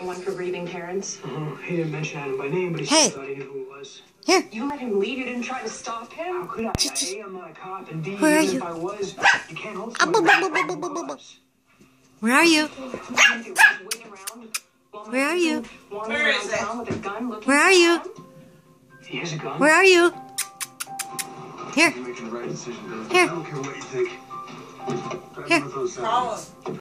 one for grieving parents. He didn't mention Adam by name, but he Hey. thought he knew who it was. Here. You let him leave? You didn't try to stop him? How could I? A, I'm not a cop, and B, Where are even you? if I was, you can't hold Ah, someone blah, who's blah, not blah, blah, blah, cause. Where are you? Where Where are you? Where is it? Where are you? He has a gun? Where are you? Here. You're making the right decision, Bill. Here. I don't care what you think. Here. Call him.